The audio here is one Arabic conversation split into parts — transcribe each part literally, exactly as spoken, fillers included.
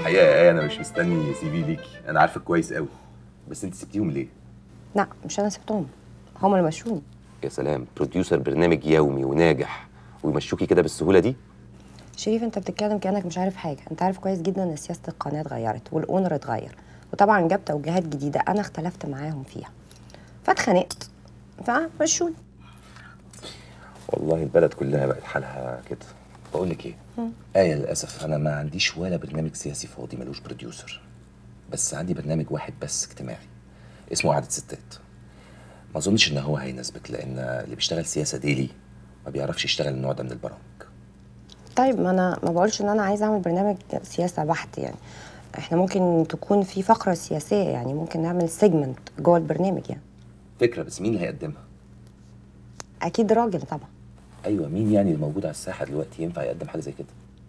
الحقيقه يا ايه انا مش مستني سي في ليكي، انا عارفك كويس قوي. بس انت سبتيهم ليه؟ لا مش انا سبتهم، هم اللي مشوني. يا سلام، بروديوسر برنامج يومي وناجح ويمشوكي كده بالسهوله دي؟ شريف انت بتتكلم كانك مش عارف حاجه، انت عارف كويس جدا ان سياسه القناه اتغيرت والاونر اتغير، وطبعا جاب توجيهات جديده انا اختلفت معاهم فيها، فاتخانقت فمشوني. والله البلد كلها بقت حالها كده. بقول لك ايه؟ آية للأسف أنا ما عنديش ولا برنامج سياسي فاضي ملوش بروديوسر، بس عندي برنامج واحد بس اجتماعي اسمه قعدة ستات. ما أظنش إن هو هيناسبك لأن اللي بيشتغل سياسة ديلي ما بيعرفش يشتغل النوع ده من البرامج. طيب ما انا ما بقولش ان انا عايزه اعمل برنامج سياسه بحت، يعني احنا ممكن تكون في فقره سياسيه، يعني ممكن نعمل سيجمنت جوه البرنامج يعني. فكرة، بس مين اللي هيقدمها؟ اكيد راجل طبعا. أيوه، مين يعني الموجود على الساحة دلوقتي ينفع يقدم حاجة زي كده؟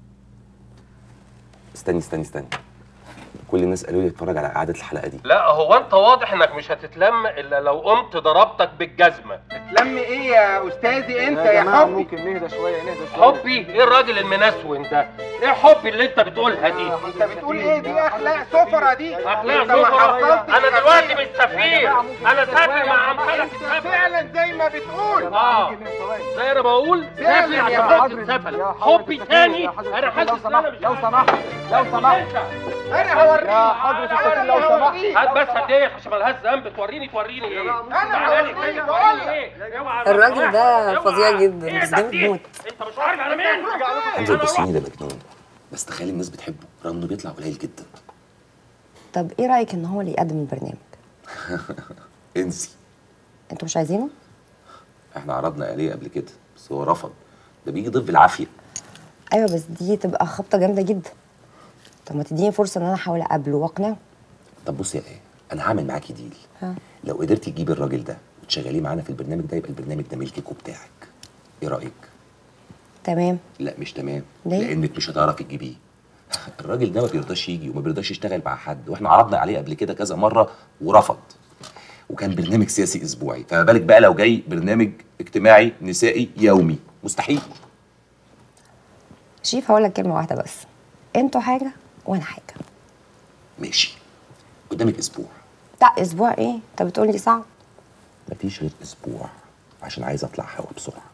استني استني استني، كل الناس قالوا لي اتفرج على قعدة الحلقة دي. لا هو انت واضح انك مش هتتلم الا لو قمت ضربتك بالجزمه. تلم ايه يا استاذي انت يا حبي؟ ممكن نهدى شويه نهدى شويه. حبي؟ ايه الراجل المنسون ده؟ ايه حبي اللي انت بتقولها دي؟ انت بتقول ايه؟ دي اخلاق سفرة دي. اخلاق سفرة؟ انا دلوقتي مش سفير، انا سافر مع امثالك السفل. فعلا زي ما بتقول. اه زي انا بقول سافر عشان السفل. حبي تاني انا حاسس ان انا مش لو سمحت لو سمحت انا هوريك يا حضرة السفير لو سمحت. هات بس هديك عشان مالهاش ذنب. توريني توريني ايه؟ انا هوريك توريني ايه؟ اوعى الراجل ده فظيع جدا، ايه بس ده تكتيك؟ موت. انت مش عارف على مين؟ حمزة البصريني ده مجنون، بس تخيل الناس بتحبه رغم انه بيطلع قليل جدا. طب ايه رايك ان هو اللي يقدم البرنامج؟ انسي. انتوا مش عايزينه؟ احنا عرضنا عليه قبل كده بس هو رفض، ده بيجي ضيف بالعافيه. ايوه بس دي تبقى خبطه جامده جدا. طب ما تديني فرصه ان انا احاول اقابله واقنعه. طب بصي يا ايه، انا هعمل معاكي ديل. ها. لو قدرتي تجيبي الراجل ده وتشغليه معانا في البرنامج ده يبقى البرنامج ده ملكك وبتاعك. ايه رايك؟ تمام. لا مش تمام. ليه؟ لانك مش هتعرفي تجيبيه. الراجل ده ما بيرضاش يجي وما بيرضاش يشتغل مع حد، واحنا عرضنا عليه قبل كده كذا مره ورفض، وكان برنامج سياسي اسبوعي، فما بالك بقى لو جاي برنامج اجتماعي نسائي يومي؟ مستحيل. شريف هقول لك كلمه واحده بس، انتوا حاجه وانا حاجه. ماشي، قدامك اسبوع. لا اسبوع ايه؟ انت بتقول لي صعب. مفيش غير اسبوع عشان عايز اطلع هوا بسرعه.